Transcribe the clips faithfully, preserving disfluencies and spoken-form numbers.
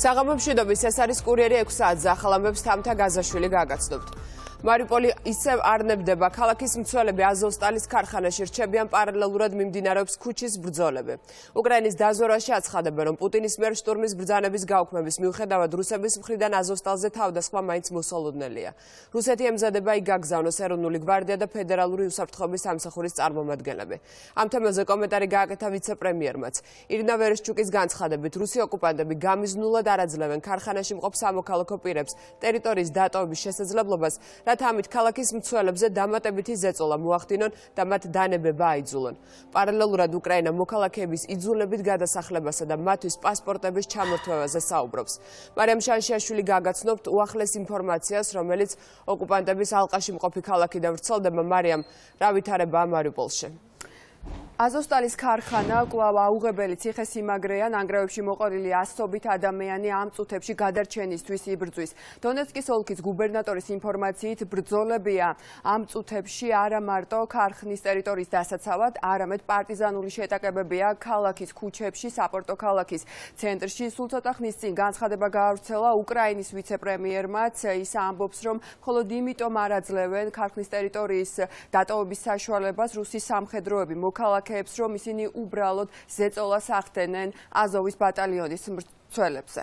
საღამო მშვიდობის, ეს არის კურიერი ექვსი საათზე, ახალ ამბებს თამთა გაზაშვილი გააგაცნობთ. მარიუპოლი ისევ არნებდება, ქალაქის მცველები აზოვსტალის ქარხანაში რჩებიან, პარალელურად მიმდინარეობს ქუჩის ბრძოლები. უკრაინის დაზვერვაში აცხადებენ, რომ პუტინის მიერ შტურმის ბრძანების გაუქმების მიუხედავად რუსების მხრიდან აზოვსტალზე თავდასხმა მაინც მოსალოდნელია. რუსეთი ემზადება იქ გაგზავნოს ეროვნული გვარდია და ფედერალური უსაფრთხოების სამსახურის წარმომადგენლები. ამ თემაზე კომენტარი გააკეთა ვიცე-პრემიერმაც. ირინა ვერეშჩუკის განცხადებით, რუსი ოკუპანტები გამიზნულად არ აძლევენ ქარხანაში მყოფ სამოქალაქო პირებს ტერიტორიის დატოვების შესაძლებლობას, რათა ამით ქალაქის მცველებზე დამატებითი ზეწოლა მოახდინონ და მათ დანებება აიძულონ. პარალელურად უკრაინა მოქალაქეების იძულებით გადასახლებასა და მათთვის პასპორტების ჩამორთმევაზე საუბრობს. მარიამ შანშიაშვილი გააგაცნობთ უახლეს ინფორმაციას, რომელიც ოკუპანტების ალყაში მყოფი ქალაქიდან ვრცელდება. მარიამ, რა ვითარებაა მარიუპოლში? აზოვსტალის ქარხანა კვლავ აუღებელი ციხესიმაგრეა, ნანგრევებში მოყოლილი ასობით ადამიანი ამ წუთებში გადარჩენისთვის იბრძვის. დონეცკის ოლქის გუბერნატორის ინფორმაციით ბრძოლებია ამ წუთებში არა მარტო ქარხნის ტერიტორიის დასაცავად, არამედ პარტიზანული შეტაკებებია ქალაქის ქუჩებში, საპორტო ქალაქის ცენტრში. სულ ცოტა ხნის წინ განცხადება გაავრცელა უკრაინის ვიცე-პრემიერმაც. ის ამბობს, რომ მხოლოდ იმიტომ არ აძლევენ ქარხნის ტერიტორიის დატოვების საშუალებას რუსი სამხედროები მოქალაქეებს, რომ ისინი უბრალოდ ზეწოლას ახდენენ აზოვის ბატალიონის მცველებზე.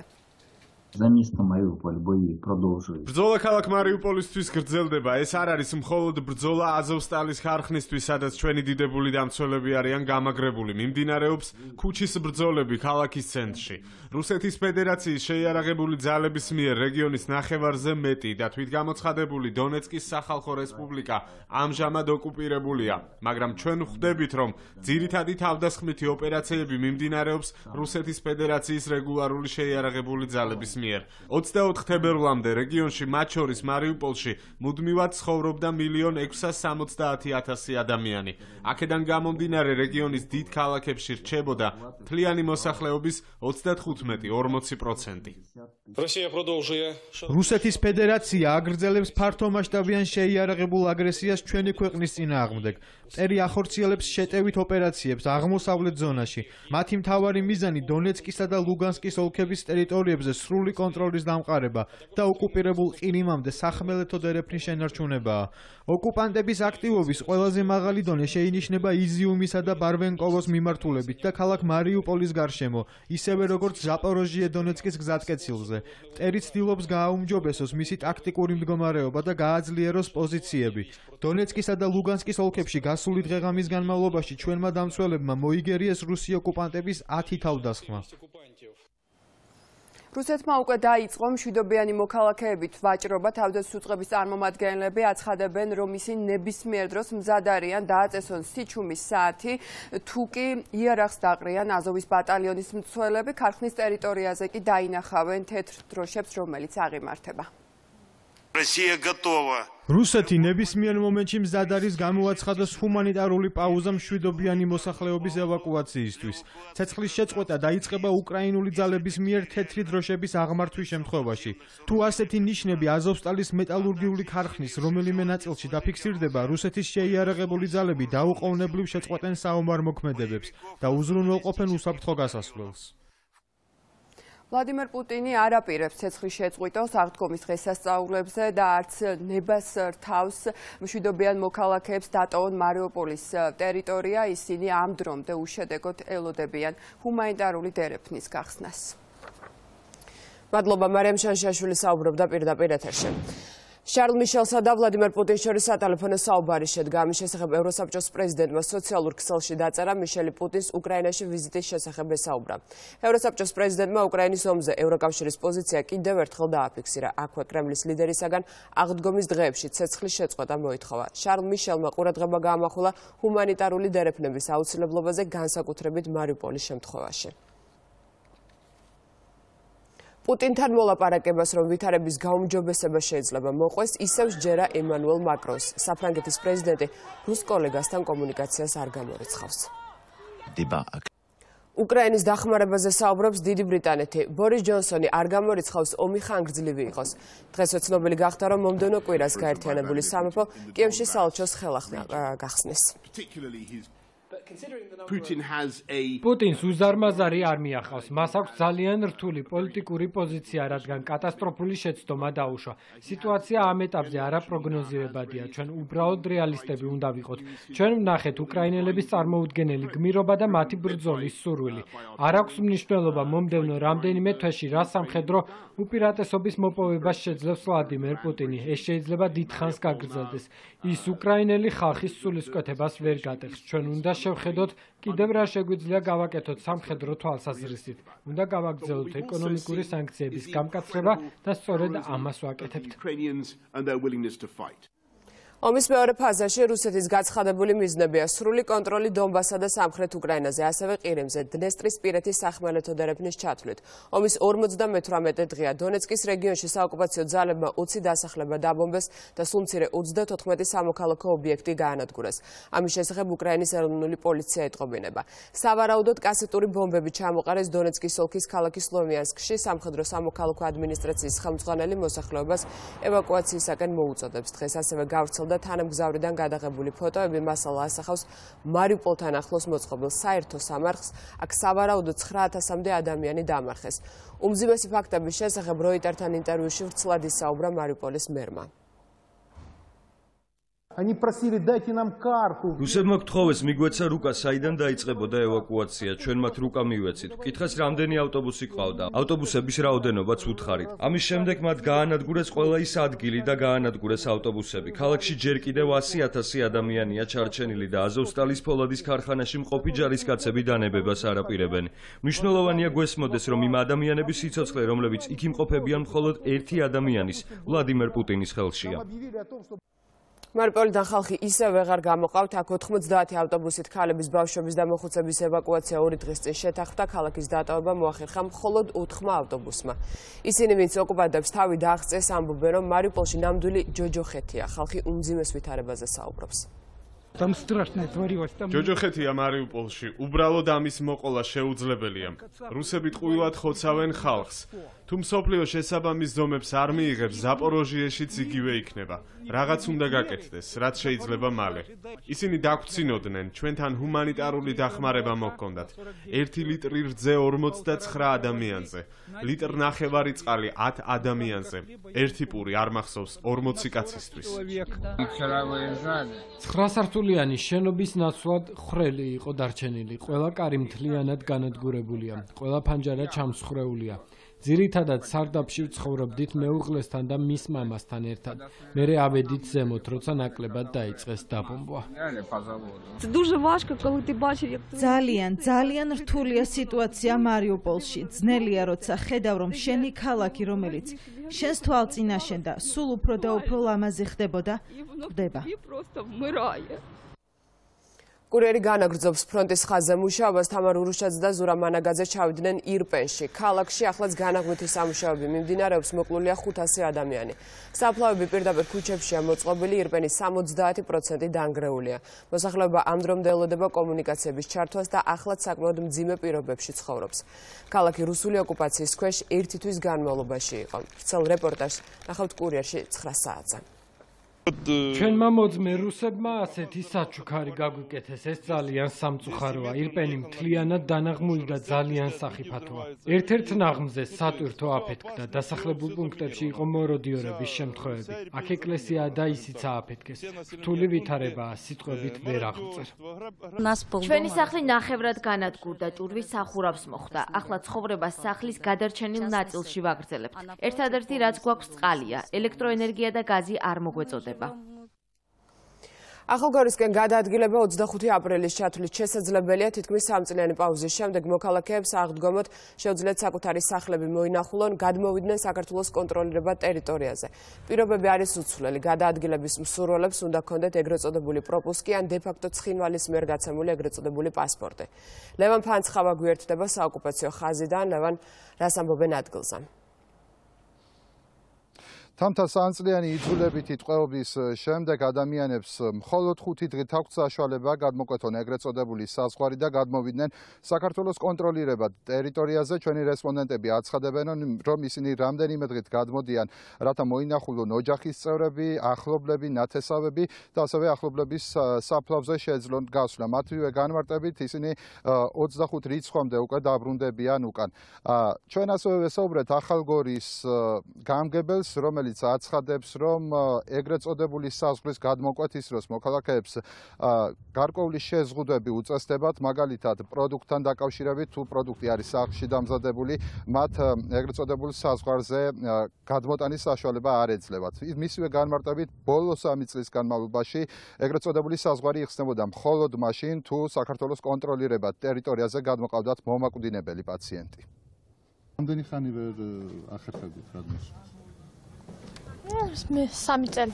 ბრძოლა ქალაქ მარიუპოლისთვის გრძელდება. ეს არ არის მხოლოდ ბრძოლა აზოვსტალის ქარხნისთვის, სადაც ჩვენი დიდებული დამცველები არიან გამაგრებული. მიმდინარეობს ქუჩის ბრძოლები ქალაქის ცენტრში. რუსეთის ფედერაციის შეიარაღებული ძალების მიერ რეგიონის ნახევარზე მეტი და თვითგამოცხადებული დონეცკის სახალხო რესპუბლიკა ამჟამად ოკუპირებულია. მაგრამ ჩვენ ხვდებით, რომ ძირითადი თავდასხმითი ოპერაციები მიმდინარეობს რუსეთის ფედერაციის რეგულარული შეიარაღებული ძალების მიერ. ოცდაოთხ თებერვლამდე რეგიონში, მათ შორის მარიუპოლში, მუდმივად ცხოვრობდა მილიონი ექვსასი სამოცდაათი ათასი ადამიანი. აქედან გამომდინარე რეგიონის დიდ ქალაქებში რჩებოდა მთლიანი მოსახლეობის ოცდათხუთმეტი ორმოცი პროცენტი. რუსეთის ფედერაცია აგრძელებს ფართომასშტაბიან შეიარაღებულ აგრესიას ჩვენი ქვეყნის წინააღმდეგ. მტერი ახორციელებს შეტევით ოპერაციებს აღმოსავლეთ ზონაში. მათი მთავარი მიზანი დონეცკისა და ლუგანსკის ოლქების ტერიტორიებზე სრული კონტროლის დამყარება და ოკუპირებულ ყირიმამდე სახმელეთო ერეფნის შენარჩუნებაა. ოკუპანტების აქტივობის ყველაზე მაღალი დონე შეინიშნება იზიუმისა და ბარვენკოვოს მიმართულებით და ქალაქ მარიუპოლის გარშემო, ისევე როგორც ზაპოროჟიე დონეცკის გზატკეცილზე. მტერი ცდილობს გააუმჯობესოს მისი ტაქტიკური მდგომარეობა და გააძლიეროს პოზიციები. დონეცკისა და ლუგანსკის ოლქებში გასული დღე-ღამის განმავლობაში ჩვენმა დამცველებმა მოიგერიეს რუსი ოკუპანტების ათი თავდასხმა. რუსეთმა უკვე დაიწყო მშვიდობიანი მოქალაქეებით ვაჭრობა. თავდაცვის უწყების წარმომადგენლები აცხადებენ, რომ ისინი ნებისმიერ დროს მზად არიან დააწესონ სიჩუმის საათი, თუ კი იარაღს დაყრიან აზოვის ბატალიონის მცველები. ქარხნის ტერიტორიაზე კი დაინახავენ თეთრ დროშებს, რომელიც აღიმართება. რუსეთი ნებისმიერ მომენტში მზად არის გამოაცხადოს ჰუმანიტარული პაუზა მშვიდობიანი მოსახლეობის ევაკუაციისთვის. ცეცხლის შეწყვეტა დაიწყება უკრაინული ძალების მიერ თეთრი დროშების აღმართვის შემთხვევაში. თუ ასეთი ნიშნები აზოვსტალის მეტალურგიული ქარხნის რომელიმე ნაწილში დაფიქსირდება, რუსეთის შეიარაღებული ძალები დაუყოვნებლივ შეწყვეტენ საომარ მოქმედებებს და უზრუნველყოფენ უსაფრთხო გასასვლელს. ვლადიმერ პუტინი არ აპირებს ცეცხლის შეწყვიტოს აღდგომის დღესასწაულებზე და არც ნებას რთავს მშვიდობიან მოქალაქეებს დატოვონ მარიუპოლის ტერიტორია. ისინი ამ დრომდე უშედეგოდ ელოდებიან ჰუმანიტარული ერეფნის გახსნას. მადლობა, მარიამ შანშიაშვილი საუბრობდა პირდაპირ ეთერში. შარლ მიშელსა და ვლადიმერ პუტინს შორის სატელეფონო საუბარი შედგა. ამის შესახებ ევროსაბჭოს პრეზიდენტმა სოციალურ ქსელში დაწერა. მიშელი პუტინს უკრაინაში ვიზიტის შესახებ ესაუბრა. ევროსაბჭოს პრეზიდენტმა უკრაინის ომზე ევროკავშირის პოზიცია კიდევ ერთხელ დააფიქსირა. აქვე კრემლის ლიდერისაგან აღდგომის დღეებში ცეცხლის შეწყვეტა მოითხოვა. შარლ მიშელმა ყურადღება გაამახვილა ჰუმანიტარული ერეფნების აუცილებლობაზე, განსაკუთრებით მარიუპოლის შემთხვევაში. პუტინთან მოლაპარაკებას, რომ ვითარების გაუმჯობესება შეიძლება მოყვეს, ისევ სჯერა ემანუელ მაკრონს. საფრანგეთის პრეზიდენტი რუს კოლეგასთან კომუნიკაციას არ გამორიცხავს. უკრაინის დახმარებაზე საუბრობს დიდი ბრიტანეთი. ბორის ჯონსონი არ გამორიცხავს ომი ხანგრძლივი იყოს. დღესვე ცნობილი გახდა, რომ მომდევნო კვირას გაერთიანებული სამეფო კიევში საელჩოს ხელახლა გახსნეს. პუტინს უზარმაზარი არმია ყავს. მას აქვს ძალიან რთული პოლიტიკური პოზიცია, რადგან კატასტროფული შეცდომა დაუშვა. სიტუაცია ამ ეტაპზე არაპროგნოზირებადია. ჩვენ უბრალოდ რეალისტები უნდა ვიყოთ. ჩვენ ვნახეთ უკრაინელების წარმოუდგენელი გმირობა და მათი ბრძოლის სურვილი. არ აქვს მნიშვნელობა მომდევნო რამდენიმე თვეში რა სამხედრო უპირატესობის მოპოვებას შეძლებს ვლადიმერ პუტინი. ეს შეიძლება დიდხანს გაგრძელდეს. ის უკრაინელი ხალხის სულისკვეთებას ვერ გატეხს. ჩვენ უნდა შევხედოთ კიდევ რა შეგვიძლია გავაკეთოთ სამხედრო თვალსაზრისით. უნდა გავაგრძელოთ ეკონომიკური სანქციების გამკაცრება და სწორედ ამას ვაკეთებთ. ომის მეორე ფაზაში რუსეთის გაცხადებული მიზნებია სრული კონტროლი დონბასსა და სამხრეთ უკრაინაზე, ასევე ყირიმზე, დნესტრისპირეთის სახმელეთო დერეფნის ჩათვლით. ომის ორმოცდამეთვრამეტე დღეა. დონეცკის რეგიონში საოკუპაციო ძალებმა ოცი დასახლება დაბომბეს და სულ მცირე ოცდათოთხმეტი სამოქალაქო ობიექტი გაანადგურეს. ამის შესახებ უკრაინის ეროვნული პოლიცია ეტყობინება. სავარაუდოდ კასეტური ბომბები ჩამოყარეს დონეცკის ოლქის ქალაქი სლოვიანსკში. სამხედრო სამოქალაქო ადმინისტრაციის ხელმძღვანელი მოსახლეობას ევაკუაციისაკენ მოუწოდებს. დღეს ასევე გავრცელდა და თანამგზავრიდან გადაღებული ფოტოები მასალა ასახავს მარიუპოლთან ახლოს მოწყობილ საერთო სამარხს. აქ სავარაუდოდ ცხრა ათასამდე ადამიანი დამარხეს. უმძიმესი ფაქტების შესახებ როიტერთან ინტერვიუში ვრცლად ისაუბრა მარიუპოლის მერმა. რუსებმა გთხოვეს მიგვეცა რუკა, საიდან დაიწყებოდა ევაკუაცია. ჩვენ მათ რუკა მივეცით. ვკითხეს რამდენი ავტობუსი ყავდა. ავტობუსების რაოდენობაც უთხარით. ამის შემდეგ მათ გაანადგურეს ყველა ის ადგილი და გაანადგურეს ავტობუსები. ქალაქში ჯერ კიდევ ასი ათასი ადამიანია ჩარჩენილი და აზოვსტალის ფოლადის ქარხანაში მყოფი ჯარისკაცები დანებებას არ აპირებენ. მნიშვნელოვანია გვესმოდეს, რომ იმ ადამიანების სიცოცხლე, რომლებიც იქ იმყოფებიან, მხოლოდ ერთი ადამიანის, ვლადიმერ პუტინის ხელშია. მარიუპოლიდან ხალხი ისევ ვეღარ გამოყავთ. აქ ოთხმოცდაათი ავტობუსით ქალების, ბავშვების და მოხუცების ევაკუაცია ორი დღის წინ შეთანხმდა. ქალაქის დატოვება მოახერხა მხოლოდ ოთხმა ავტობუსმა. ისინი, ვინც ოკუპანტებს თავი დააღწიეს, ამბობენ, რომ მარიუპოლში ნამდვილი ჯოჯოხეთია. ხალხი უმძიმეს ვითარებაზე საუბრობს. ჯოჯოხეთია მარიუპოლში. უბრალოდ ამის მოყოლა შეუძლებელია. რუსები ტყუილად ხოცავენ ხალხს. თუ მსოფლიო შესაბამის ზომებს არ მიიღებს, ზაპოროჟიეშიც იგივე იქნება. რაღაც უნდა გაკეთდეს, რაც შეიძლება მალე. ისინი დაგვცინოდნენ, ჩვენთან ჰუმანიტარული დახმარება მოჰქონდათ. ერთი ლიტრი რძე ორმოცდაცხრა ადამიანზე, ლიტр ნახევარი წყალი ათ ადამიანზე. ერთი პური არ მახსოვს ორმოცი კაცისთვის. ცხრა სართულიანი შენობის ნაცვლად ხვრელი იყო დარჩენილი. ყველა კარი მთლიანად განადგურებულია. ყველა ფანჯარა ჩამსხვრეულია. ძირითადად სარდაფში ვცხოვრობდით მეუღლესთან და მის მამასთან ერთად. მერე ავედით ზემოთ, როცა ნაკლებად დაიწყეს დაბომბვა. ძალიან, ძალიან რთულია სიტუაცია მარიუპოლში. ძნელია, როცა ხედავ, რომ შენი ქალაქი, რომელიც შენს თვალწინაშენ და სულ უფრო და უფრო ლამაზი ხდებოდა, კვდება. კურიერი განაგრძობს ფრონტის ხაზზე მუშაობას. თამარ ურუშაძე და ზურა მანაგაძე ჩავიდნენ ირპენში. ქალაქში ახლაც განაღვთი სამუშაოები მიმდინარეობს, მოკლულია ხუთასი ადამიანი. საფლავები პირდაპირ ქუჩებშია მოწყობილი, ირპენის სამოცდაათი პროცენტი დანგრეულია. მოსახლეობა ამ დრომდე ელოდება კომუნიკაციების ჩართვას და ახლაც საკმაოდ მძიმე პირობებში ცხოვრობს. ქალაქი რუსული ოკუპაციის ქვეშ ერთი თვის განმავლობაში იყო. ვრცელ რეპორტაჟს ნახავთ კურიერში ცხრა საათზე. ჩვენმა მოძმე რუსებმა ასეთი საჩუქარი გაგვიკეთეს. ეს ძალიან სამწუხაროა. ირპენი მთლიანად დანაღმული და ძალიან სახიფათოა. ერთ-ერთ ნაღმზე სატვირთო აფეთქდა. დასახლებულ პუნქტებში იყო მოროდიორების შემთხვევები. აქ ეკლესია და ისიც ააფეთქეს. რთული ვითარებაა, სიტყვებით ვერ აღწერ. ჩვენი სახლი ნახევრად განადგურდა, ჭურვის სახურავს მოხვდა. ახლა ცხოვრება სახლის გადარჩენილ ნაწილში ვაგრძელებთ. ერთადერთი რაც გვაქვს წყალია, ელექტროენერგია და გაზი არ მოგვეწოდება. ახალგორისკენ გადაადგილება ოცდახუთი აპრილის ჩათვლით შესაძლებელია. თითქმის სამწლიანი პაუზის შემდეგ მოქალაქეებს აღდგომოთ შეუძლიათ საკუთარი სახლები მოინახულონ, გადმოვიდნენ საქართველოს კონტროლირებად ტერიტორიაზე. პირობები არის უცვლელი. გადაადგილების მსურველებს უნდა ჰქონდეთ ეგრეთ წოდებული პროპუსკი ან დე-ფაქტო ცხინვალის მიერ გაცემული ეგრეთ წოდებული პასპორტი. ლევან ფანცხავა გვერდდება საოკუპაციო ხაზიდან. ლევან, რას ამბობენ ადგილზე? თამთა სამწლიანი იძულებითი ტყვეობის შემდეგ ადამიანებს მხოლოდ ხუთი დღით აქვთ საშუალება გადმოკვეთონ ეგრეთ წოდებული საზღვარი და გადმოვიდნენ საქართველოს კონტროლირებად ტერიტორიაზე. ჩვენი რესპონდენტები აცხადებენ, რომ ისინი რამდენიმე დღით გადმოდიან, რათა მოინახულონ ოჯახის წევრები, ახლობლები, ნათესავები და ასევე ახლობლების საფლავზე შეძლონ გასვლა. მათივე განმარტებით ისინი ოცდახუთ რიცხვამდე უკვე დაბრუნდებიან უკან. ჩვენ ასევე ვესაუბრეთ ახალგორის გამგებელს, რომელიც აცხადებს, რომ ეგრეთ წოდებული საზღვრის გადმოკვეთის დროს მოქალაქეებს გარკვეული შეზღუდვები უწესდებათ, მაგალითად პროდუქტთან დაკავშირებით, თუ პროდუქტი არის სახლში დამზადებული, მათ ეგრეთ წოდებულ საზღვარზე გადმოტანის საშუალება არ ეძლებათ. მისივე განმარტებით, ბოლო სამი წლის განმავლობაში ეგრეთ წოდებული საზღვარი იხსნებოდა მხოლოდ მაშინ, თუ საქართველოს კონტროლირებად ტერიტორიაზე გადმოყავდათ მომაკვდინებელი პაციენტი. რამდენი ხანი ვერ ახერხებდით გადმოსვლა? მე სამი წელი.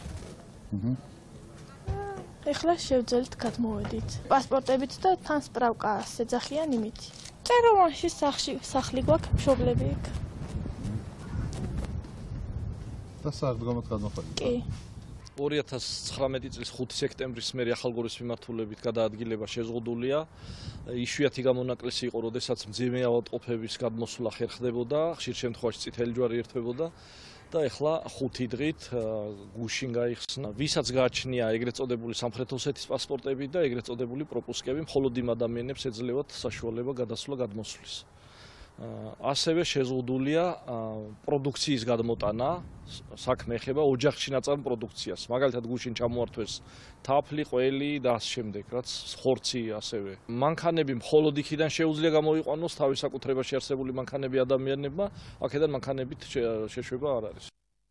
ეხლა შევძელით გადმოვედით. პასპორტებით და თან სპრავკა ეძახიან იმით. წეროვანში სახში სახლი გვაქვს, მშობლები იქ. და საღდგომოდ გადმოხარით? კი. ორი ათას ცხრამეტი წლის ხუთი სექტემბრის მერე ახალგორის მიმართულებით გადაადგილება შეზღუდულია. იშვიათი გამონაკლისი იყო, როდესაც მძიმე ავადმყოფების გადმოსვლა ხერხდებოდა, ხშირ შემთხვევაში წითელი ჯვარი ერთვებოდა. და ეხლა ხუთი დღით გუშინ გაიხსნა, ვისაც გააჩნია ეგრეთ წოდებული სამხრეთ ოსეთის პასპორტები და ეგრეთ წოდებული პროპუსკები, მხოლოდ იმ ადამიანებს ეძლევათ საშუალება გადასვლა გადმოსვლის. ასევე შეზღუდულია პროდუქციის გადმოტანა, საქმე ეხება ოჯახში ნაწამ პროდუქციას. მაგალითად გუშინ ჩამოართვეს თაფლი, ყველი და ამ შემდეგ, რაც ხორცი ასევე. მანქანები მხოლოდ იქიდან შეუძლია გამოიყვანოს თავის საკუთრებაში არსებული მანქანები ადამიანებმა, აქედან მანქანებით შეშვება არ არის.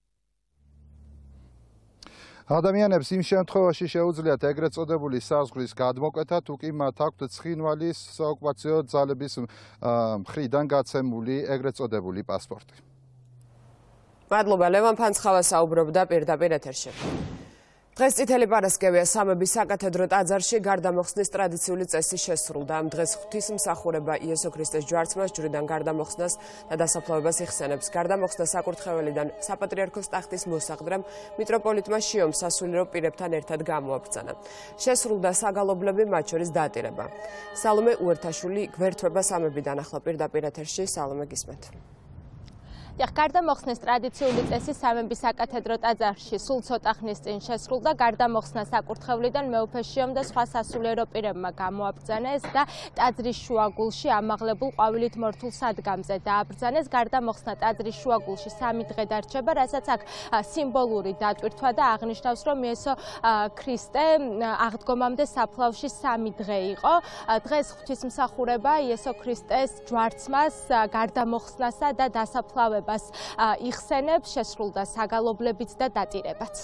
ადამიანებს იმ შემთხვევაში შეუძლიათ ეგრეთ წოდებული საზღვრის გადმოკვეთა, თუ კი მათ აქვთ ცხინვალის საოკუპაციო ძალების მხრიდან გაცემული ეგრეთ წოდებული პასპორტი. მადლობა, ლევან ფანცხავა საუბრობდა პირდაპირ ეთერში. დღეს წითელი პარასკევია სამების საკათედრო ტაძარში გარდამოხსნის ტრადიციული წესი შესრულდა. ამ დღეს ღვთისმსახურება იესო ქრისტეს ჯვარცმას ჯვრიდან გარდამოხსნას და დასაფლავებას იხსენებს. გარდამოხსნა საკურთხეველიდან საპატრიარქოს ტახტის მოსაყდრემ მიტროპოლიტმა შიომ სასულიერო პირებთან ერთად გამოაბრძანა. შესრულდა საგალობლები, მათ შორის დატირება. სალომე უერთაშვილი გვერდთვება სამებიდან, ახლა პირდაპირ ეთერში. სალომე, გისმენთ. გარდამოხსნის ტრადიციული წესი სამების საკათედრო ტაძარში სულ ცოტა ხნის წინ შესრულდა. გარდამოხსნა საკურთხევლიდან მეუფე შიომ და სხვა სასულიერო პირებმა გამოაბრძანეს და ტაძრის შუაგულში ამაღლებულ ყვავილით მორთულ სადგამზე დააბრძანეს. გარდამოხსნა ტაძრის შუაგულში სამი დღე დარჩება, რასაც აქ სიმბოლური დატვირთვა და აღნიშნავს, რომ იესო ქრისტე აღდგომამდე საფლავში სამი დღე იყო. დღეს ღვთისმსახურება იესო ქრისტეს ჯვარცმას, გარდამოხსნასა და დასაფლავებას იხსენებს, შესრულდა საგალობლებიც და დატირებაც.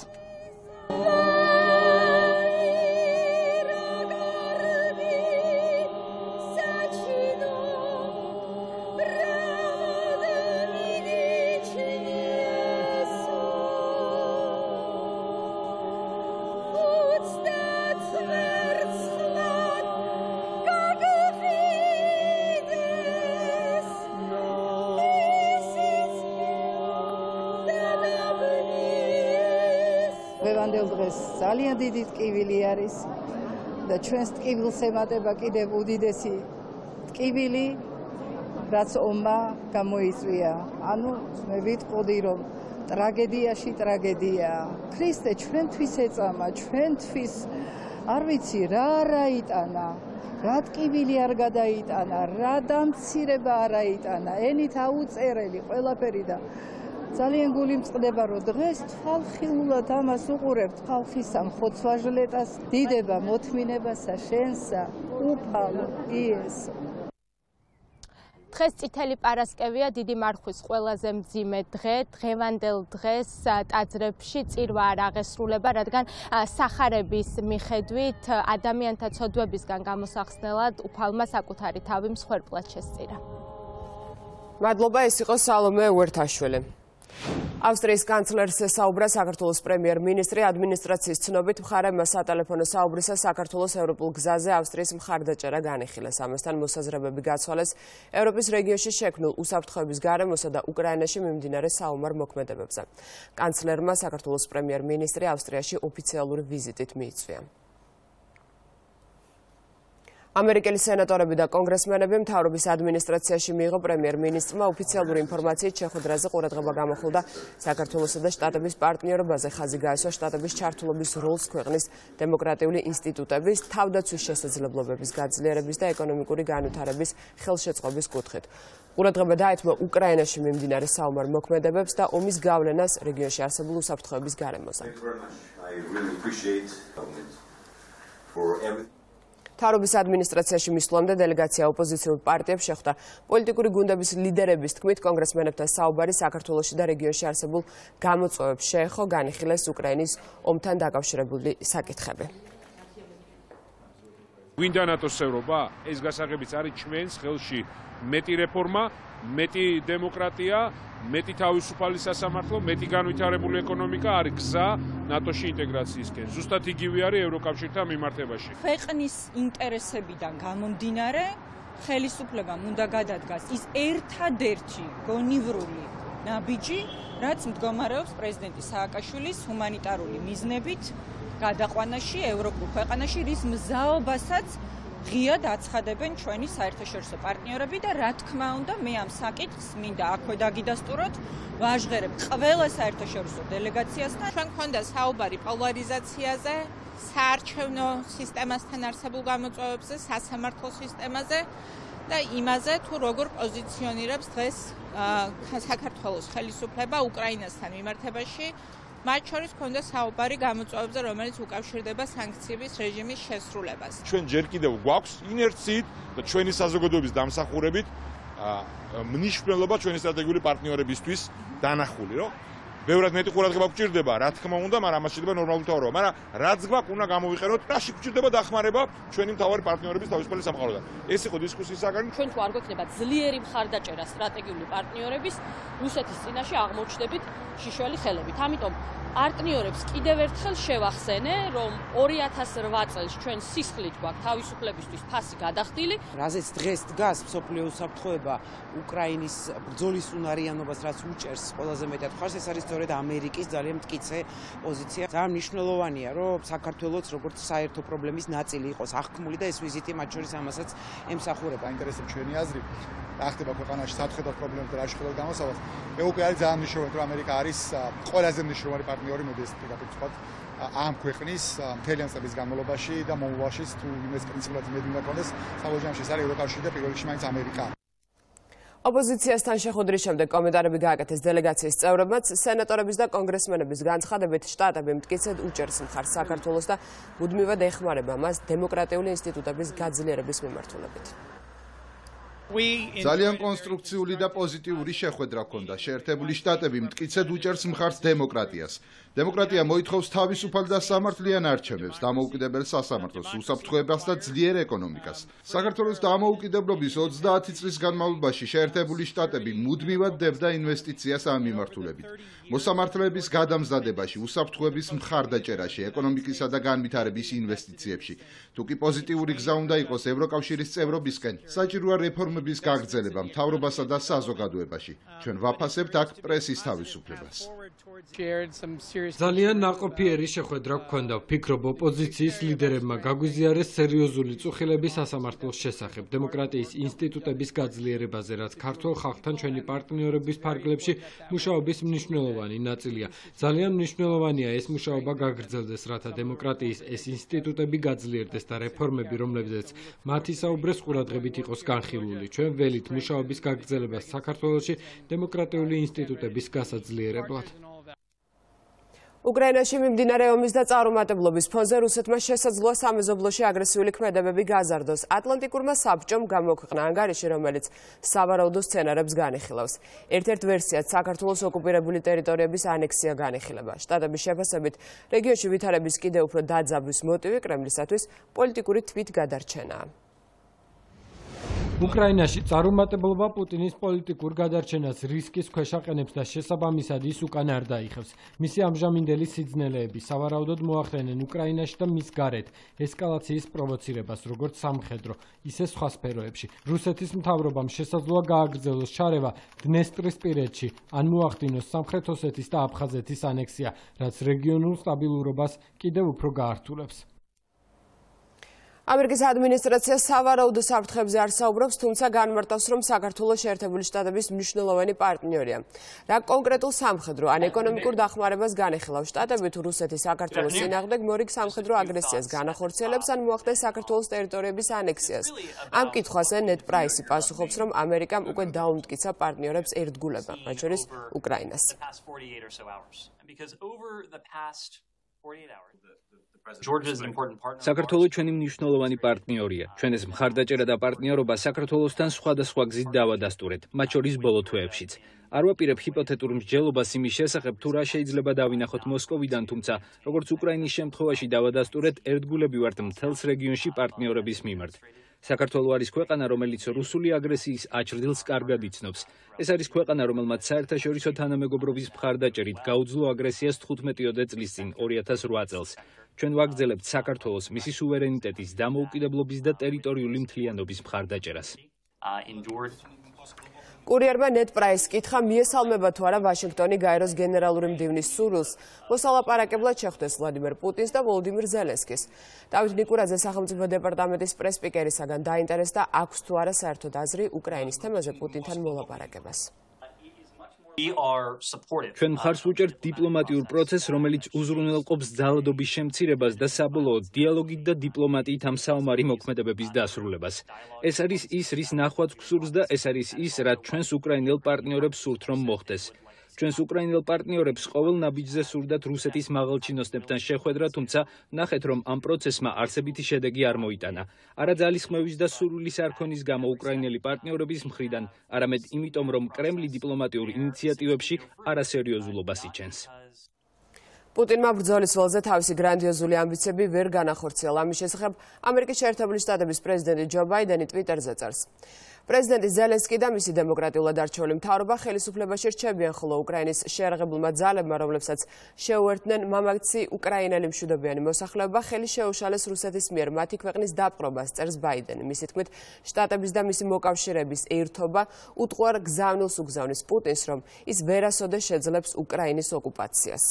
ლევანდელ დღეს ძალიან დიდი ტკივილი არის და ჩვენს ტკივილს ემატება კიდევ უდიდესი ტკივილი, რაც ომმა გამოიწვია. ანუ მე ვიტყოდი, რომ ტრაგედიაში ტრაგედია. ქრისტე ჩვენთვის ეწამა, ჩვენთვის არ ვიცი რა რაიტანა, რა ტკივილი არ გადაიტანა, რა დამცირება არ აიტანა, ენით აუწერელი ყველაფერი და ძალიან გული მწყდება, რომ დღეს თვალხილულად ამას უყურებთ, ხალხისა მხოცვაჟლეტას, დიდება მოთმინებასა შენსა, უფალო იესო. დღეს წითელი პარასკევია, დიდი მარხვის ყველაზე მძიმე დღე, დღევანდელ დღეს ტაძრებში წირვა არ აღესრულება, რადგან სახარების მიხედვით ადამიანთა ცოდვებისგან გამოსახსნელად უფალმა საკუთარი თავი მსხვერპლად შესწირა. მადლობა, ეს იყო სალომე უერთაშვილი. ავსტრიის კანცლერს საუბრა საქართველოს პრემიერ-მინისტრი ადმინისტრაციის ცნობით მხარემ სატელეფონო საუბრისას საქართველოს ევროპულ გზაზე ავსტრიის მხარდაჭერა განიხილეს. ამასთან მოსაზრებები გაცვალეს ევროპის რეგიონში შექმნილ უსაფრთხოების გარემოსა და უკრაინაში მიმდინარე საომარ მოქმედებებზე. კანცლერმა საქართველოს პრემიერ-მინისტრი ავსტრიაში ოფიციალური ვიზიტით მიიწვია. ამერიკელი სენატორები და კონგრესმენები მთავრობის ადმინისტრაციაში მიიღო პრემიერ-მინისტრმა ოფიციალური ინფორმაციით შეხვედრაზე ყურადღება გამახვილდა საქართველოსა და შტატების პარტნიორობაზე ხაზი გაესვა შტატების ჩართულობის როლს ქვეყნის დემოკრატიული ინსტიტუტების, თავდაცვის შესაძლებლობების გაძლიერების და ეკონომიკური განვითარების ხელშეწყობის კუთხით. ყურადღება დაეთმო უკრაინაში მიმდინარე საომარ მოქმედებებს და ომის გავლენას რეგიონში არსებულ უსაფრთხოების გარემოზე. მთავრობის ადმინისტრაციაში მისვლამდე დელეგაცია ოპოზიციურ პარტიებს შეხვდა. პოლიტიკური გუნდების ლიდერების თქმით, კონგრესმენებთან საუბარი საქართველოში და რეგიონში არსებულ გამოწვევებს შეეხო, განიხილეს უკრაინის ომთან დაკავშირებული საკითხები. გვინდა ნატოს წევრობა, ეს გასაღებიც არის ჩვენს ხელში მეტი რეფორმა, მეტი დემოკრატია, მეტი თავისუფალი სასამართლო, მეტი განვითარებული ეკონომიკა არის გზა ნატოში ინტეგრაციისკენ. ზუსტად იგივე არის ევროკავშირთან მიმართებაში. ქვეყნის ინტერესებიდან გამომდინარე, ხელისუფლებამ უნდა გადადგას ის ერთადერთი გონივრული ნაბიჯი, რაც მდგომარეობს პრეზიდენტი სააკაშვილის ჰუმანიტარული მიზნებით გადაყვანაში ევროპულ ქვეყანაში, რის მზაობასაც ღიად აცხადებენ ჩვენი საერთაშორისო პარტნიორები და რა თქმა უნდა მე ამ საკითხს მინდა აქვე დაგიდასტუროთ, ვაჟღერებ ყველა საერთაშორისო დელეგაციასთან. ჩვენ გქონდა საუბარი პოლარიზაციაზე, საარჩევნო სისტემასთან არსებულ გამოწვევებზე, სასამართლო სისტემაზე და იმაზე, თუ როგორ პოზიციონირებს დღეს საქართველოს ხელისუფლება უკრაინასთან მიმართებაში. მათ შორის ჰქონდა საუბარი გამოწვევებზე, რომელიც უკავშირდება სანქციების რეჟიმის შესრულებას. ჩვენ ჯერ კიდევ გვაქვს ინერციით და ჩვენი საზოგადოების დამსახურებით მნიშვნელობა ჩვენი სტრატეგიული პარტნიორებისთვის დანახული, რომ ბევრად მეტი ყურადღება გვჭირდება, რა თქმა უნდა, მაგრამ ამას შეიძლება ნორმალური თავრობა, მაგრამ რაც გვაქვს, უნდა გამოვიყენოთ, რაში გვჭირდება დახმარება ჩვენი მთავარი პარტნიორების თავისუფალი სამყაროდან. ეს იყო დისკუსიის საგანი. ჩვენ თუ არ გვექნება ძლიერი მხარდაჭერა სტრატეგიული პარტნიორების, რუსეთის წინაშე აღმოჩნდებით შიშველი ხელებით. ამიტომ პარტნიორებს კიდევ ერთხელ შევახსენე, რომ ორი ათას რვა წელს ჩვენ სისხლით გვაქვს თავისუფლებისთვის ფასი გადახდილი. რაზეც დღეს დგას მსოფლიო უსაფრთხოება უკრაინის ბრძოლის უნარიანობას, რაც უჭერს ყველაზე მეტად ხარს, ეს არის სწორედ ამერიკის ძალიან მტკიცე პოზიცია. ძალიან მნიშვნელოვანია, რომ საქართველოს როგორც საერთო პრობლემის ნაწილი იყოს აღქმული და ეს ვიზიტი მათ შორის ამასაც ემსახურება. ინტერესებს ჩვენი აზრი რა ხდება ქვეყანაში საფრთხებად პრობლემებზე რა შეიძლება გამოსავალს. მე უკვე არის ძალიან მნიშვნელოვანი, რომ ამერიკა არის ყველაზე მნიშვნელოვანი პარტნიორი, მოდი ეს პირდაპირ ვთქვათ, ამ ქვეყნის მთელი წლების განმავლობაში და მომავალში თუ იმის პრინციპულად იმედი უნდა გქონდეს, საბოლოო ეს არის ევროკავშირი და პირველ რიგში მაინც ამერიკა. ოპოზიციასთან შეხვედრის შემდეგ კომენტარები გააკეთეს დელეგაციის წევრებმაც, სენატორების და კონგრესმენების განცხადებით შტატები მტკიცედ უჭერს მხარს საქართველოს და მუდმივად ეხმარება მას დემოკრატიული ინსტიტუტების გაძლიერების მიმართულებით. ძალიან კონსტრუქციული და პოზიტიური შეხვედრა ჰქონდა. შეერთებული შტატები მტკიცედ უჭერს მხარს დემოკრატიას. დემოკრატია მოითხოვს თავისუფალ და სამართლიან არჩევნებს, დამოუკიდებელ სასამართლოს, უსაფრთხოებას და ძლიერ ეკონომიკას. საქართველოს დამოუკიდებლობის ოცდაათი წლის განმავლობაში შეერთებული შტატები მუდმივად დებდა ინვესტიციას ამ მიმართულებით. მოსამართლეების გადამზადებაში, უსაფრთხოების მხარდაჭერაში, ეკონომიკისა და განვითარების ინვესტიციებში. თუკი პოზიტიური გზა უნდა იყოს ევროკავშირის წევრობისკენ, საჭიროა რეფორმების გაგრძელება მთავრობასა და საზოგადოებაში. ჩვენ ვაფასებთ აქ პრესის თავისუფლებას. ძალიან ნაყოფიერი შეხვედრა გქონდა. ვფიქრობ, ოპოზიციის ლიდერებმა გაგვიზიარეს სერიოზული წუხილები სასამართლოს შესახებ, დემოკრატიის ინსტიტუტების გაძლიერებაზე, რაც ქართულ ხალხთან ჩვენი პარტნიორების ფარგლებში მუშაობის მნიშვნელოვანი ნაწილია. ძალიან მნიშვნელოვანია ეს მუშაობა გაგრძელდეს, რათა დემოკრატიის ეს ინსტიტუტები გაძლიერდეს და რეფორმები, რომლებზეც მათი საუბრეს ყურადღებით იყოს განხილული. ჩვენ ველით მუშაობის გაგრძელებას საქართველოში დემოკრატიული ინსტიტუტების გასაძლიერებლად. უკრაინაში მიმდინარე ომის და წარუმატებლობის ფონზე რუსეთმა შესაძლოა სამეზობლოში აგრესიული ქმედებები გაზარდოს. ატლანტიკურმა საბჭომ გამოქვეყნა ანგარიში, რომელიც სავარაუდო სცენარებს განიხილავს. ერთ-ერთ ვერსიად საქართველოს ოკუპირებული ტერიტორიების ანექსია განიხილება. შტატების შეფასებით, რეგიონში ვითარების კიდევ უფრო დაძაბვის მოტივი კრემლისათვის პოლიტიკური თვითგადარჩენაა. უკრაინაში წარუმატებლობა პუტინის პოლიტიკურ გადარჩენას რისკის ქვეშ აყენებს და შესაბამისად ის უკან არ დაიხევს. მისი ამჟამინდელი სიძნელეები სავარაუდოდ მოახდენენ უკრაინაში და მის გარეთ ესკალაციის პროვოცირებას როგორც სამხედრო, ისე სხვა სფეროებში. რუსეთის მთავრობამ შესაძლოა გააგრძელოს ჩარევა დნესტრისპირეთში, ან მოახდინოს სამხრეთ ოსეთის და აფხაზეთის ანექსია, რაც რეგიონულ სტაბილურობას კიდევ უფრო გაართულებს. ამერიკის ადმინისტრაცია სავარაუდო საფრთხებზე არ საუბრობს, თუმცა განმარტავს, რომ საქართველოს შეერთებული შტატების მნიშვნელოვანი პარტნიორია. რა კონკრეტულ სამხედრო ან ეკონომიკურ დახმარებას განეხილავს შტატები თუ რუსეთი საქართველოს წინააღმდეგ მორიგ სამხედრო აგრესიას განახორციელებს ან მოახდენს საქართველოს ტერიტორიების ანექსიას. ამ კითხვაზე ნედ პრაისი პასუხობს, რომ ამერიკამ უკვე დაუმტკიცა პარტნიორებს ერთგულება, მათ შორის უკრაინას. საქართველო ჩვენი მნიშვნელოვანი პარტნიორია. ჩვენ ეს მხარდაჭერა და პარტნიორობა საქართველოსთან სხვადასხვა გზით დავადასტურეთ, მათ შორის ბოლო თვეებშიც. არ ვაპირებ ჰიპოთეტურ მსჯელობას იმის შესახებ, თუ რა შეიძლება დავინახოთ მოსკოვიდან, თუმცა როგორც უკრაინის შემთხვევაში დავადასტურეთ, ერთგულები ვართ მთელს რეგიონში პარტნიორების მიმართ. საქართველო არის ქვეყანა, რომელიც რუსული აგრესიის აჩრდილს კარგად იცნობს. ეს არის ქვეყანა, რომელმაც საერთაშორისო თანამეგობრობის მხარდაჭერით გაუძლო აგრესიას თხუთმეტიოდე წლის წინ ორი ათას რვა წელს. ჩვენ ვაგრძელებთ საქართველოს მისი სუვერენიტეტის, დამოუკიდებლობის და ტერიტორიული მთლიანობის მხარდაჭერას. კურიერმა ნედ პრაის კითხა, მიესალმება თუ არა ვაშინგტონი გაეროს გენერალური მდივნის სურვილს მოსალაპარაკებლად შეხვდეს ვლადიმერ პუტინს და ვოლოდიმირ ზელენსკის. დავით ნიკურაძე სახელმწიფო დეპარტამენტის პრეს-სპიკერისაგან დაინტერესდა, აქვს თუ არა საერთოდ აზრი უკრაინის თემაზე პუტინთან მოლაპარაკებას. ჩვენ მხარს ვუჭერთ დიპლომატიურ პროცესს, რომელიც უზრუნველყოფს ძალადობის შემცირებას და საბოლოოდ დიალოგით და დიპლომატიით ამ საომარი მოქმედებების დასრულებას. ეს არის ის, რის ნახვაც გვსურს და ეს არის ის, რაც ჩვენს უკრაინელ პარტნიორებს სურთ, რომ მოხდეს. ჩვენს უკრაინელ პარტნიორებს ყოველ ნაბიჯზე სურდათ რუსეთის მაღალჩინოსნებთან შეხვედრა, თუმცა ნახეთ, რომ ამ პროცესმა არსებითი შედეგი არ მოიტანა. არა ძალისხმევის და სურვილის არქონის გამო უკრაინელი პარტნიორების მხრიდან, არამედ იმიტომ, რომ კრემლი დიპლომატიურ ინიციატივებში არასერიოზულობას იჩენს. პუტინმა ბრძოლის ველზე თავისი გრანდიოზული ამბიციები ვერ განახორციელა. ამის შესახებ ამერიკის შეერთებული შტატების პრეზიდენტი ჯო ბაიდენი ტვიტერზე წერს. პრეზიდენტი ზელენსკი და მისი დემოკრატიულად არჩეული მთავრობა ხელისუფლებაში რჩებიან, ხოლო უკრაინის შეიარაღებულმა ძალებმა, რომლებსაც შეუერთდნენ მამაცი უკრაინელი მშვიდობიანი მოსახლეობა, ხელი შეუშალეს რუსეთის მიერ მათი ქვეყნის დაპყრობას, წერს ბაიდენი. მისი თქმით, შტატების და მისი მოკავშირეების ერთობა უტყუარ გზავნილს უგზავნის პუტინს, რომ ის ვერასოდეს შეძლებს უკრაინის ოკუპაციას.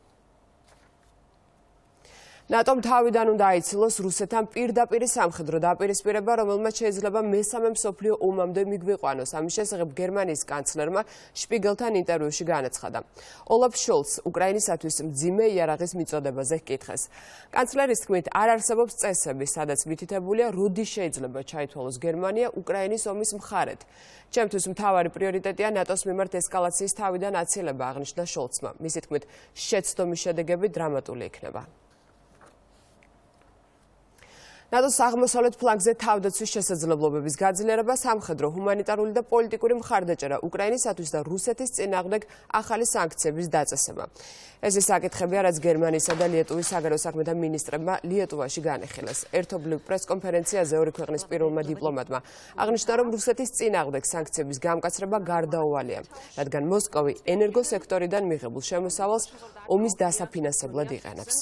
ნატომ თავიდან უნდა აიცილოს რუსეთთან პირდაპირი სამხედრო დაპირისპირება, რომელმაც შეიძლება მესამე მსოფლიო ომამდე მიგვიყვანოს. ამის შესახებ გერმანიის კანცლერმა შპიგელთან ინტერვიუში განაცხადა. ოლაფ შოლცს უკრაინისათვის მძიმე იარაღის მიწოდებაზე ჰკითხეს. კანცლერის თქმით, არ არსებობს წესები, სადაც მითითებულია, როდი შეიძლება ჩაითვალოს გერმანია უკრაინის ომის მხარედ. ჩემთვის მთავარი პრიორიტეტია ნატოს მიმართ ესკალაციის თავიდან აცილება, აღნიშნა შოლცმა. მისი თქმით, შეცდომის შედეგები დრამატული იქნება. ნატოს აღმოსავლეთ ფლანგზე თავდაცვის შესაძლებლობების გაძლიერება, სამხედრო, ჰუმანიტარული და პოლიტიკური მხარდაჭერა უკრაინისათვის და რუსეთის წინააღმდეგ ახალი სანქციების დაწესება. ეს ის საკითხებია, რაც გერმანიისა და ლიეტუვის საგარეო საქმეთა მინისტრებმა ლიეტუვაში განეხილეს. ერთობლივ პრესკონფერენციაზე ორი ქვეყნის პირველმა დიპლომატმა აღნიშნა, რომ რუსეთის წინააღმდეგ სანქციების გამკაცრება გარდაუვალია, რადგან მოსკოვი ენერგოსექტორიდან მიღებულ შემოსავალს ომის დასაფინანსებლად იყენებს.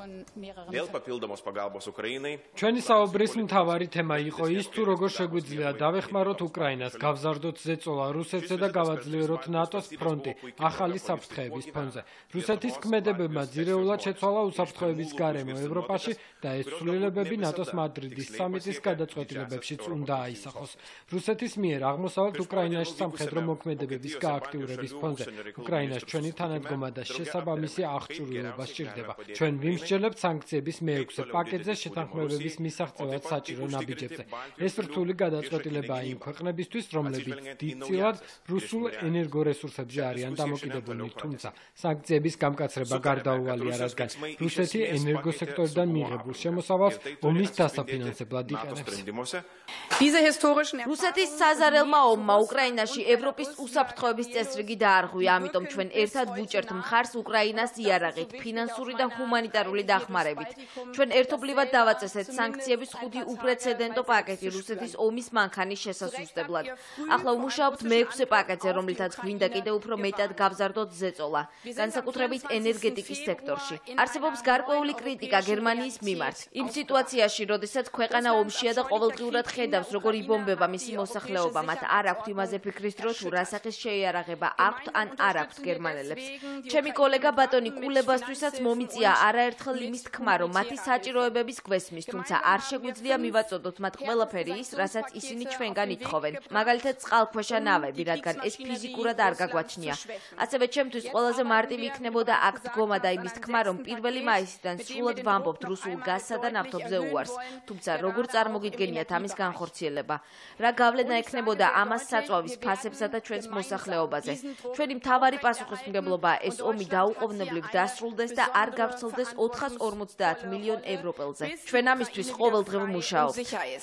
ჩვენი საუბრის მთავარი თემა იყო ის, თუ როგორ შეგვიძლია დავეხმაროთ უკრაინას, გავზარდოთ ზეწოლა რუსეთზე და გავაძლიეროთ ნატოს ფრონტი ახალი საფრთხეების ფონზე. რუსეთის ქმედებებმა ძირეულად შეცვალა უსაფრთხოების გარემო ევროპაში და ეს ცვლილებები ნატოს მადრიდის სამიტის გადაწყვეტილებებშიც უნდა აისახოს. რუსეთის მიერ აღმოსავლეთ უკრაინაში სამხედრო მოქმედებების გააქტიურების ფონზე უკრაინას ჩვენი თანადგომა და შესაბამისი აღჭურვილობა სჭირდება. ჩვენ ვიმსჯელებთ სანქციების მეექვსე პაკეტზე შეთანხმებების მისაღწევად საჭირო ნაბიჯებზე. ეს რთული გადაწყვეტილებაა იმ ქვეყნებისთვის, რომლებიც დიდწილად რუსულ ენერგორესურსებზე არიან დამოკიდებული, თუმცა სანქციების გამკაცრება გარდაუვალია, რადგან რუსეთი ენერგოსექტორიდან მიღებულ შემოსავალს ომის დასაფინანსებლად იყენებს. რუსეთის საზარელმა ომმა უკრაინაში ევროპის უსაფრთხოების წესრიგი დაარღვია, ამიტომ ჩვენ ერთად ვუჭერთ მხარს უკრაინას იარაღით, ფინანსური და ჰუმანიტარული ელექტრონული დახმარებით. ჩვენ ერთობლივად დავაწესეთ სანქციების ხუთი უპრეცედენტო პაკეტი რუსეთის ომის მანქანის შესასუსტებლად. ახლა ვმუშაობთ მეექვსე პაკეტზე, რომლითაც გვინდა კიდევ უფრო მეტად გავზარდოთ ზეწოლა, განსაკუთრებით ენერგეტიკის სექტორში. არსებობს გარკვეული კრიტიკა გერმანიის მიმართ. იმ სიტუაციაში, როდესაც ქვეყანა ომშია და ყოველდღიურად ხედავს, როგორ იბომბება მისი მოსახლეობა, მათ არ აქვთ იმაზე ფიქრის დრო, თუ რა სახის შეიარაღება აქვთ ან არ აქვთ გერმანელებს. ჩემი კოლეგა ბატონი კულებასთვისაც მომიწია არაერთხელ იმის თქმა, რომ მათი საჭიროებების გვესმის, თუმცა არ შეგვიძლია მივაწოდოთ მათ ყველაფერი ის, რასაც ისინი ჩვენგან ითხოვენ. მაგალითად, წყალქვეშა ნავები, რადგან ეს ფიზიკურად არ გაგვაჩნია. ასევე ჩემთვის ყველაზე მარტივი იქნებოდა აქ დგომა და იმის თქმა, რომ პირველი მაისიდან სრულად ვამბობთ რუსულ გაზსა და ნავთობზე უარს. თუმცა როგორ წარმოგიდგენიათ ამის განხორციელება? რა გავლენა ექნებოდა ამას საწვავის ფასებსა და ჩვენს მოსახლეობაზე? ჩვენი მთავარი პასუხისმგებლობა ეს ომი დაუყოვნებლივ დასრულდეს და არ გავრცელდეს ოთხას ორმოცდაათ მილიონ ევროპელზე. ჩვენ ამისთვის ყოველდღე ვმუშაობთ.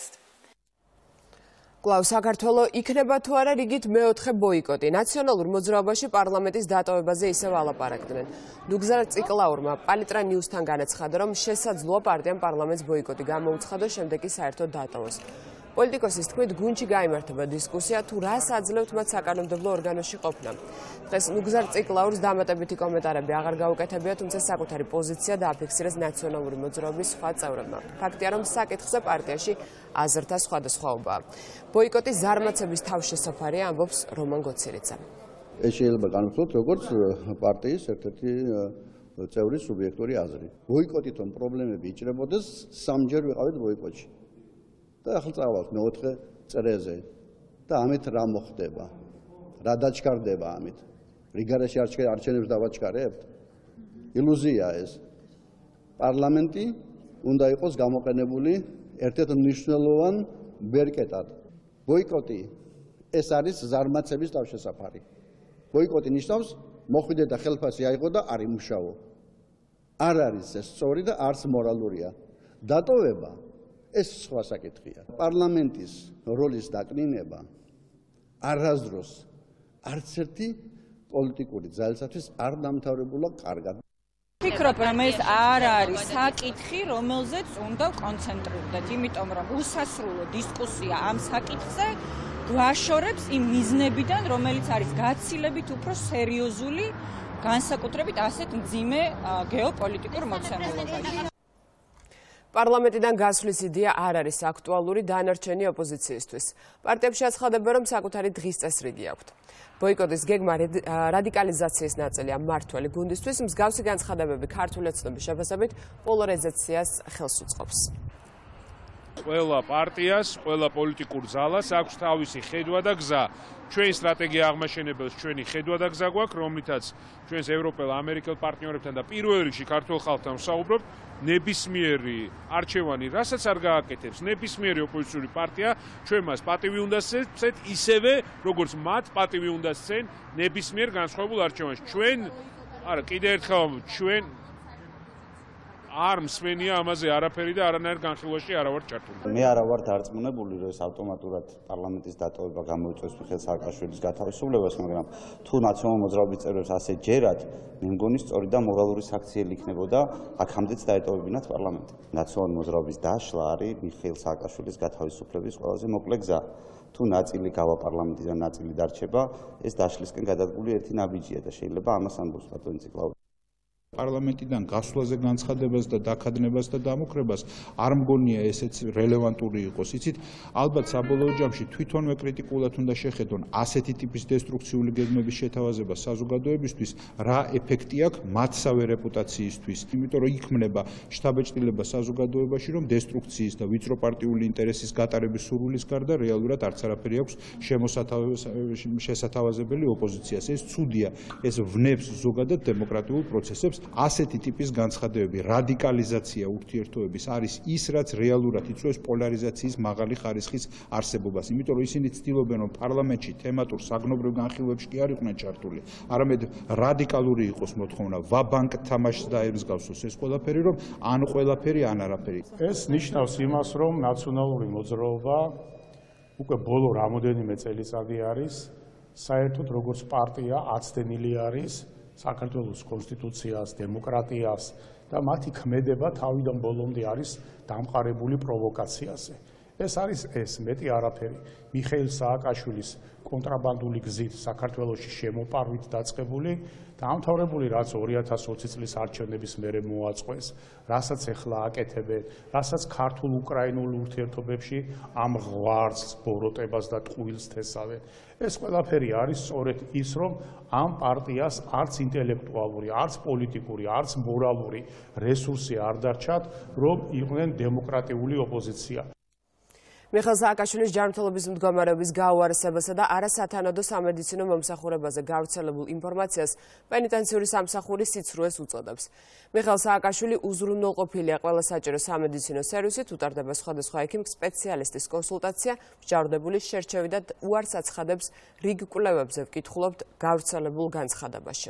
კлау საქართველო იქნება თუ არა რიგით მეოთხე ბოიკოტი. ნაციონალურ მოძრაობაში პარლამენტის დატოვებაზე ისევ ალაპარაკდნენ. ნუგზარ ციკლაურმა პალიტრა ნიუსთან განაცხადა, რომ შესაძლოა პარტიამ პარლამენტს ბოიკოტი გამოუცხადოს, შემდეგ კი საერთოდ დატოვოს. პოლიტიკოსის თქმით, გუნდში გაიმართება დისკუსია, თუ რას აძლევთ მათ საკანონმდებლო ორგანოში ყოფნა. დღეს ნუგზარ ციკლაურს დამატებითი კომენტარები აღარ გაუკეთებია, თუმცა საკუთარი პოზიცია დააფიქსირეს ნაციონალური მოძრაობის სხვა წევრებმა. ფაქტია, რომ საკითხზე პარტიაში აზრთა სხვადასხვაობაა. ბოიკოტის ზარმაცების თავშესაფარია, ამბობს რომან გოცირიცა. ეს შეიძლება განვიხილოთ როგორც პარტიის ერთ-ერთი წევრის სუბიექტური აზრი. ბოიკოტითონ პრობლემები იჭრებოდეს, სამჯერ ვიყავით ბოიკოტში. და ახლა წავალთ მეოთხე წრეზე და ამით რა მოხდება? რა დაჩქარდება ამით? რიგარეში არჩევნებს დავაჩქარებთ? ილუზია ეს. პარლამენტი უნდა იყოს გამოყენებული ერთ-ერთ მნიშვნელოვან ბერკეტად. ბოიკოტი ეს არის ზარმაცების თავშესაფარი. ბოიკოტი ნიშნავს მოხვიდე და ხელფასი აიღო და არ იმუშაო. არ არის ეს სწორი და არც მორალურია. დატოვება ეს სხვა საკითხია. პარლამენტის როლის დაკნინება არასდროს არც ერთი პოლიტიკური ძალისათვის არ დამთავრებულა კარგად. ვფიქრობ, რომ ეს არ არის საკითხი, რომელზეც უნდა კონცენტრირდეთ, იმიტომ რომ უსასრულო დისკუსია ამ საკითხზე გვაშორებს იმ მიზნებიდან, რომელიც არის გაცილებით უფრო სერიოზული, განსაკუთრებით ასეთ მძიმე გეოპოლიტიკურ მოცემულობაში. პარლამენტიდან გასვლის იდეა არ არის აქტუალური დანარჩენი ოპოზიციისთვის. პარტიებში აცხადებენ, რომ საკუთარი დღის წესრიგი აქვთ. ბოიკოტის გეგმა რადიკალიზაციის ნაწილია მმართველი გუნდისთვის, მსგავსი განცხადებები ქართული ოცნების შეფასებით პოლარიზაციას ხელს უწყობს. ყველა პარტიას, ყველა პოლიტიკურ ძალას აქვს თავისი ხედვა და გზა. ჩვენი სტრატეგია აღმაშენებელს ჩვენი ხედვა და გზა გვაქვს, რომლითაც ჩვენს ევროპელ ამერიკელ პარტნიორებთან და პირველ რიგში ქართულ ხალხთან ვსაუბრობთ. ნებისმიერი არჩევანი, რასაც არ გააკეთებს ნებისმიერი ოპოზიციური პარტია, ჩვენ მას პატივი უნდა სცეთ, ისევე როგორც მათ პატივი უნდა სცენ ნებისმიერ განსხვავებულ არჩევანში. ჩვენ, არა, კიდევ ერთხელ ჩვენ არ მსმენია ამაზე არაფერი და არანაირ განხილვაში არა ვარ ჩართული. მე არა ვარ დარწმუნებული, რომ ეს ავტომატურად პარლამენტის დატოვება გამოიწვევს მიხეილ სააკაშვილის გათავისუფლებას, მაგრამ თუ ნაციონალურ მოძრაობის წევრებს ასე ჯერათ, მე მგონი სწორი და მორალური საქციელი იქნებოდა აქამდეც დაეტოვებინათ პარლამენტი. ნაციონალური მოძრაობის დაშლა არის მიხეილ სააკაშვილის გათავისუფლების ყველაზე მოკლე გზა. თუ ნაწილი გავა პარლამენტიდან, ნაწილი დარჩება, ეს დაშლისკენ გადადგმული ერთი ნაბიჯია და შეიძლება ამას ამბობს ბატონი ციკლაური. პარლამენტიდან გასვლაზე განცხადებას და დაქადნებას და დამოკრებას არ მგონია ესეც რელევანტური იყოს. იცით, ალბათ საბოლოო ჯამში თვითონვე კრიტიკულად უნდა შეხედონ ასეთი ტიპის დესტრუქციული გეგმების შეთავაზება საზოგადოებისთვის, რა ეფექტი აქვს მათსავე რეპუტაციისთვის. იმიტომ რომ იქმნება შთაბეჭდილება საზოგადოებაში, რომ დესტრუქციის და ვიწრო პარტიული ინტერესის გატარების სურვილის გარდა რეალურად არც არაფერი აქვს შესათავაზებელი ოპოზიციას. ეს ცუდია, ეს ვნებს ზოგადად დემოკრატიულ პროცესებს. ასეთი ტიპის განცხადებები, რადიკალიზაცია ურთიერთობების არის ის, რაც რეალურად იწვევს პოლარიზაციის მაღალი ხარისხის არსებობას. იმიტომ რომ ისინი ცდილობენ, რომ პარლამენტში თემატურ საგნობრივ განხილვებში კი არ იყვნენ ჩართული, არამედ რადიკალური იყოს მოთხოვნა, ვა-ბანკ თამაშს დაემსგავსოს ეს ყველაფერი, რომ ან ყველაფერი, ან არაფერი. ეს ნიშნავს იმას, რომ ნაციონალური მოძრაობა უკვე ბოლო რამოდენიმე წელიწადი არის საერთოდ როგორც პარტია აცდენილი არის საქართველოს კონსტიტუციას, დემოკრატიას და მათი ქმედება თავიდან ბოლომდე არის დამყარებული პროვოკაციაზე. ეს არის ეს მეტი არაფერი მიხეილ სააკაშვილის კონტრაბანდული გზით საქართველოში შემოპარვით დაწყებული დაამთავრებული რაც ორი ათას ოცი წლის არჩევნების მერე მოაწყვეს, რასაც ახლა აკეთებენ, რასაც ქართულ-უკრაინულ ურთიერთობებში ამ ღვარს, ბოროტებას და ტყუილს თესავენ. ეს ყველაფერი არის სწორედ ის, რომ ამ პარტიას არც ინტელექტუალური, არც პოლიტიკური, არც მორალური რესურსი არ დარჩათ, რომ იყვნენ დემოკრატიული ოპოზიცია. მიხეილ სააკაშვილის ჯანმრთელობის მდგომარეობის გაუარესებასა და არასათანადო სამედიცინო მომსახურებაზე გავრცელებულ ინფორმაციას პენიტენციური სამსახურის სიცრუეს უწოდებს. მიხეილ სააკაშვილი უზრუნველყოფილია ყველა საჭირო სამედიცინო სერვისით, უტარდება სხვადასხვა ექიმ სპეციალისტის კონსულტაცია, მსჯავრდებულის შერჩევი და უარს აცხადებს რიგ კვლევებზე ვკითხულობთ გავრცელებულ განცხადებაში.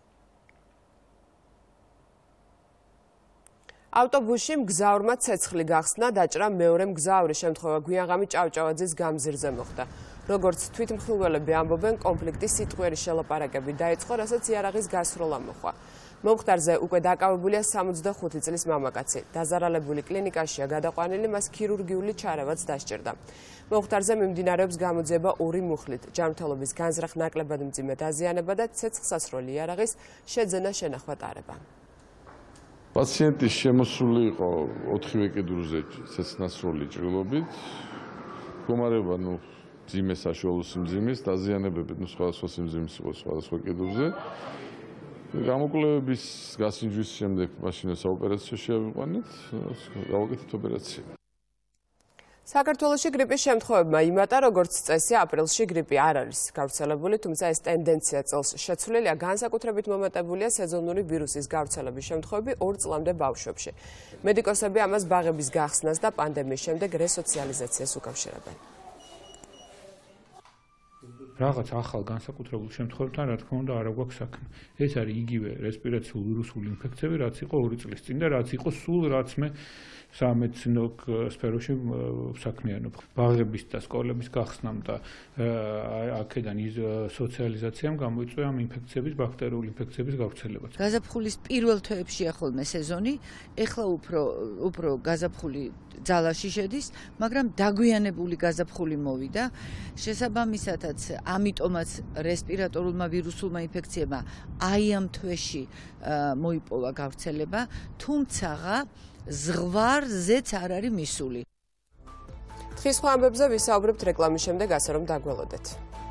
ავტობუსში მგზავრმა ცეცხლი გახსნა, დაჭრა მეორე მგზავრის შემთხვევა გვიანღამი ჭავჭავაძის გამზირზე მოხდა. როგორც თვითმხილველები ამბობენ, კონფლიქტი სიტყვიერი შელაპარაკები დაიწყო, რასაც იარაღის გასროლა მოჰყვა. მომხდარზე უკვე დაკავებულია სამოცდახუთი წლის მამაკაცი. დაზარალებული კლინიკაშია გადაყვანილი, მას ქირურგიული ჩარევაც დასჭირდა. მომხდარზე მიმდინარეობს გამოძიება ორი მუხლით, ჯანმრთელობის განზრახ ნაკლებად მძიმე დაზიანება და ცეცხლსასროლი იარაღის შეძენა შენახვა ტარება. პაციენტი შემოსული იყო ოთხივე კიდურზე ცეცხლსასროლი ჭრილობით. მდგომარეობა ნუ მძიმე საშუალო სიმძიმის, დაზიანებები ნუ სხვადასხვა სიმძიმის იყო სხვადასხვა კიდურზე. გამოკვლევების გასინჯვის შემდეგ მაშინ საოპერაციო ავიყვანეთ, გავაკეთეთ ოპერაცია. საქართველოში გრიპის შემთხვევებმა იმატა, როგორც წესი, აპრილში გრიპი არ არის გავრცელებული, თუმცა ეს ტენდენცია წელს შეცვლილია, განსაკუთრებით მომატებულია სეზონური ვირუსის გავრცელების შემთხვევები ორ წლამდე ბავშვებში. მედიკოსები ამას ბაღების გახსნას და პანდემიის შემდეგ რესოციალიზაციას უკავშირებენ. რაღაც ახალ განსაკუთრებულ შემთხვევებთან რა თქმა უნდა არ გვაქვს საქმე. ეს არის იგივე რესპირაციულ ვირუსული ინფექციები, რაც იყო ორი წლის წინ და რაც იყო სულ რაც მე სამედიცინო სფეროში საქმიანობ. ბაღების და სკოლების გახსნამ და აქედან სოციალიზაციამ გამოიწვია ამ ინფექციების, ბაქტერიული ინფექციების გავრცელებაც. გაზაფხულის პირველ თვეებშია ხოლმე სეზონი, ეხლა უფრო უფრო გაზაფხული ძალაში შედის, მაგრამ დაგვიანებული გაზაფხული მოვიდა. შესაბამისათაც ამიტომაც რესპირატორულმა ვირუსულმა ინფექციებმა აი ამ თვეში მოიპოვა გავრცელება, თუმცა ზღვარზეც არ არის მისული. თხის სხვა ამბებზე ვისაუბრებთ რეკლამის შემდეგ, ასე რომ დაგველოდეთ.